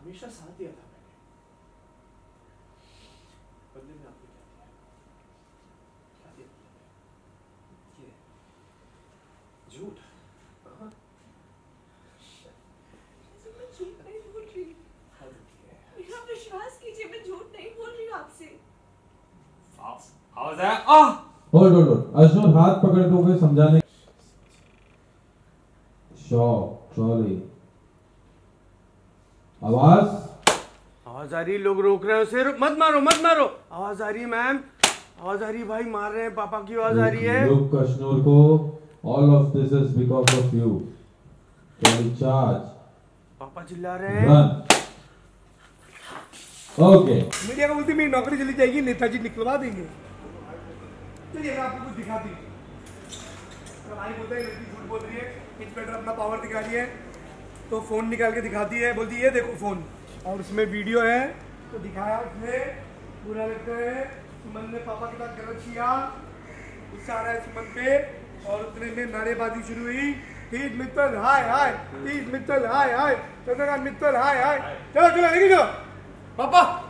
हमेशा साथ दिया था मैंने, बदले में आपने क्या दिया? ये झूठ। मैं झूठ नहीं बोल रही, मेरा विश्वास कीजिए, मैं झूठ नहीं बोल रही हूँ आपसे। आवाज आया? होल्ड अर्जुन हाथ पकड़ के उसे समझाने। ट्रॉली आवाज आ रही, लोग रोक रहे हैं उसे, मत मारो मत मारो। आवाज आ रही है मैम, आवाज आ रही है भाई, मार रहे हैं, पापा की आवाज आ रही है। लुक कश्नूर को, all of this is because of you. Take charge. पापा चिल्ला रहे हैं। ओके मीडिया को बोलती मेरी नौकरी चली जाएगी, नेताजी निकलवा देंगे। चलिए मैं आपको कुछ दिखाती हूँ। भाई बोलते हैं लड़की झूठ बोल रही है, इंस्पेक्टर अपना पावर दिखा रही है, तो फोन निकाल के दिखाती है, बोलती है ये देखो फोन, और उसमें वीडियो है, तो दिखाया उसने। बुरा लगता है, सुमन ने पापा के साथ गलत किया, गुस्सा आ रहा है सुमन पे, और उतने में नारेबाजी शुरू हुई। हीज मित्तल हाय हाय, हीज मित्तल हाय हाय, चंद्रकांत मित्तल हाय हाय। चलो चलो लेके जाओ पापा